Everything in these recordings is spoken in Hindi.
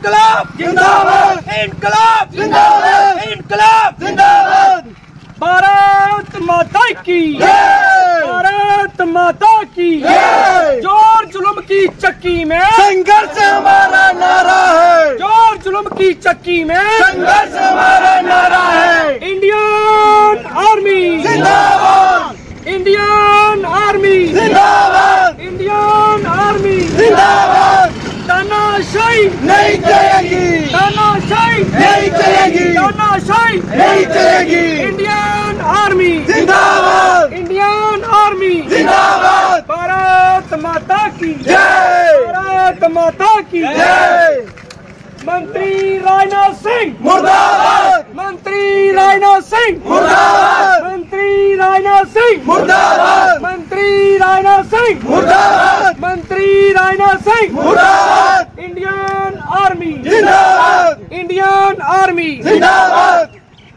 इनकलाब जिंदाबाद, इनकलाब जिंदाबाद, इनकलाब जिंदाबाद। भारत माता की जय, भारत माता की जय। जोर जुल्म की चक्की में संघर्ष हमारा नारा है, जोर जुल्म की चक्की में संघर्ष हमारा नारा है। इंडियन आर्मी जिंदाबाद, इंडियन आर्मी जिंदाबाद, इंडियन आर्मी जिंदाबाद। तानाशाही नहीं चलेगी, तानाशाही नहीं चलेगी, तानाशाही नहीं चलेगी। इंडियन आर्मी जिंदाबाद, इंडियन आर्मी जिंदाबाद। भारत माता की जय, भारत माता की जय। मंत्री राजनाथ सिंह मुर्दाबाद, मंत्री राजनाथ सिंह मुर्दाबाद, मंत्री राजनाथ सिंह मुर्दाबाद, मंत्री राजनाथ सिंह मुर्दाबाद, मंत्री राजनाथ सिंह मुर्दाबाद। इंडियन आर्मी जिंदाबाद, इंडियन आर्मी जिंदाबाद।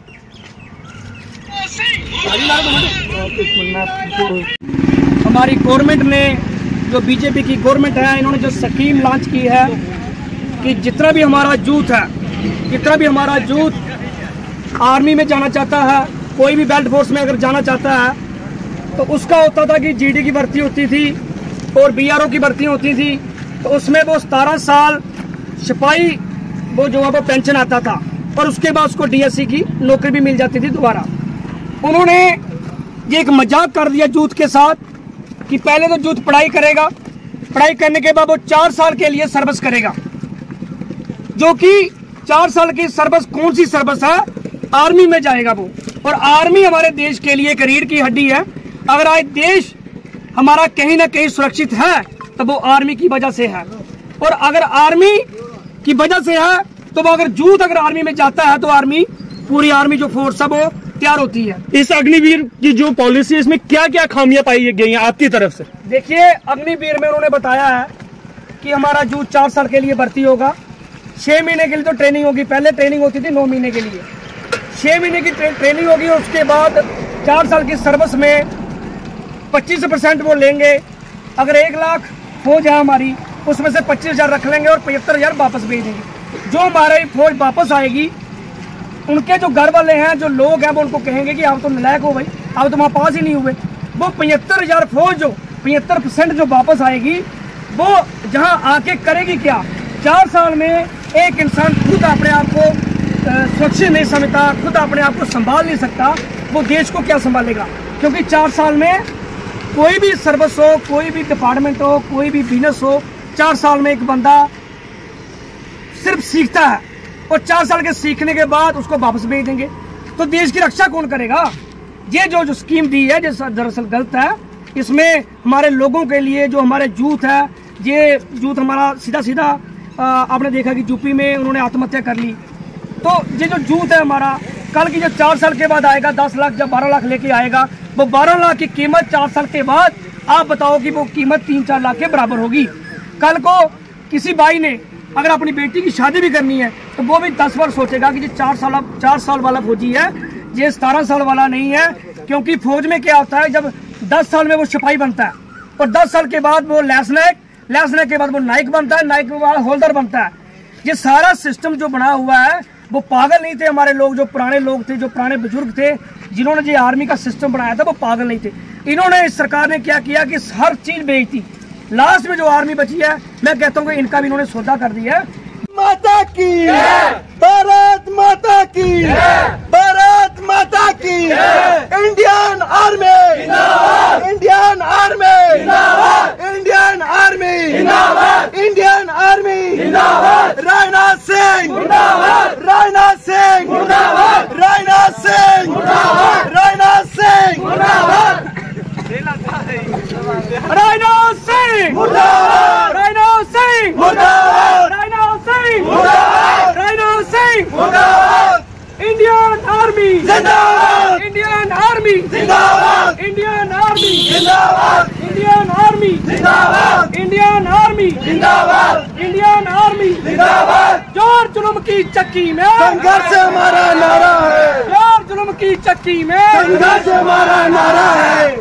हमारी गवर्नमेंट ने जो बीजेपी की गवर्नमेंट है, इन्होंने जो स्कीम लॉन्च की है कि जितना भी हमारा यूथ है, जितना भी हमारा यूथ आर्मी में जाना चाहता है, कोई भी बेल्ट फोर्स में अगर जाना चाहता है तो उसका होता था कि जीडी की भर्ती होती थी और बीआरओ की भर्ती होती थी। तो उसमें वो 17 साल सिपाही वो जो है वो पेंशन आता था और उसके बाद उसको डीएससी की नौकरी भी मिल जाती थी दोबारा। उन्होंने ये एक मजाक कर दिया यूथ के साथ कि पहले तो यूथ पढ़ाई करेगा, पढ़ाई करने के बाद वो 4 साल के लिए सर्विस करेगा, जो कि 4 साल की सर्विस कौन सी सर्विस है, आर्मी में जाएगा वो। और आर्मी हमारे देश के लिए एक रीढ़ की हड्डी है। अगर आज देश हमारा कहीं ना कहीं सुरक्षित है तो वो आर्मी की वजह से है, और अगर आर्मी की वजह से है तो वो अगर यूथ अगर आर्मी में जाता है तो आर्मी पूरी आर्मी जो फोर्स है वो तैयार होती है। इस अग्निवीर की जो पॉलिसी है, इसमें क्या क्या खामियां पाई गई हैं आपकी तरफ से? देखिए, अग्निवीर में उन्होंने बताया है कि हमारा यूथ 4 साल के लिए भर्ती होगा, 6 महीने के लिए तो ट्रेनिंग होगी। पहले ट्रेनिंग होती थी 9 महीने के लिए, 6 महीने की ट्रेनिंग होगी और उसके बाद 4 साल की सर्विस में 25% वो लेंगे। अगर 1 लाख फौज है हमारी, उसमें से 25,000 रख लेंगे और 75,000 वापस भेज देंगे। जो हमारी फौज वापस आएगी, उनके जो घर वाले हैं, जो लोग हैं, वो उनको कहेंगे कि आप तो नालायक हो भाई, आप तो वहाँ पास ही नहीं हुए। वो 75,000 फौज जो 75% जो वापस आएगी, वो जहाँ आके करेगी क्या? 4 साल में एक इंसान खुद अपने आप को सुरक्षित नहीं समझता, खुद अपने आप को संभाल नहीं सकता, वो देश को क्या संभालेगा? क्योंकि 4 साल में कोई भी सर्विस हो, कोई भी डिपार्टमेंट हो, कोई भी बिजनेस हो, 4 साल में एक बंदा सिर्फ सीखता है और 4 साल के सीखने के बाद उसको वापस भेज देंगे। तो देश की रक्षा कौन करेगा? ये जो स्कीम दी है, जो दरअसल गलत है। इसमें हमारे लोगों के लिए, जो हमारे यूथ है, ये यूथ हमारा सीधा सीधा आपने देखा कि यूपी में उन्होंने आत्महत्या कर ली। तो ये जो यूथ है हमारा, कल की जो 4 साल के बाद आएगा 10 लाख, जब 12 लाख लेके आएगा, वो 12 लाख की कीमत 4 साल के बाद आप बताओ कि वो कीमत 3-4 लाख के बराबर होगी। कल को किसी भाई ने अगर अपनी बेटी की शादी भी करनी है तो वो भी 10 बार सोचेगा कि ये 4 साल वाला फौजी है, ये 17 साल वाला नहीं है। क्योंकि फौज में क्या होता है, जब 10 साल में वो सिपाही बनता है और 10 साल के बाद वो लेफ्टिनेंट के बाद वो नाइक बनता है, नाइक के बाद हवलदार बनता है। ये सारा सिस्टम जो बना हुआ है, वो पागल नहीं थे हमारे लोग, जो पुराने लोग थे, जो पुराने बुजुर्ग थे, जिन्होंने ये आर्मी का सिस्टम बनाया था, वो पागल नहीं थे। इन्होंने, इस सरकार ने क्या किया कि हर चीज बेच दी। लास्ट में जो आर्मी बची है, मैं कहता हूँ कि इनका भी इन्होंने सौदा कर दिया है। माता की, भारत माता की, भारत माता की। Indian army, Indian army, Indian army, Indian army. Rajnath Singh, Rajnath Singh, Rajnath Singh, Rajnath Singh, Rajnath Singh, मुर्दाबाद, राजनाथ सिंह, मुर्दाबाद, राजनाथ सिंह, मुर्दाबाद, राजनाथ सिंह। मुर्दाबाद। इंडियन आर्मी जिंदाबाद, इंडियन आर्मी जिंदाबाद, इंडियन आर्मी जिंदाबाद, इंडियन आर्मी जिंदाबाद, इंडियन आर्मी जिंदाबाद, इंडियन आर्मी जिंदाबाद। जोर जुल्म की चक्की में संघर्ष हमारा नारा है, जोर जुल्म की चक्की में संघर्ष हमारा नारा है।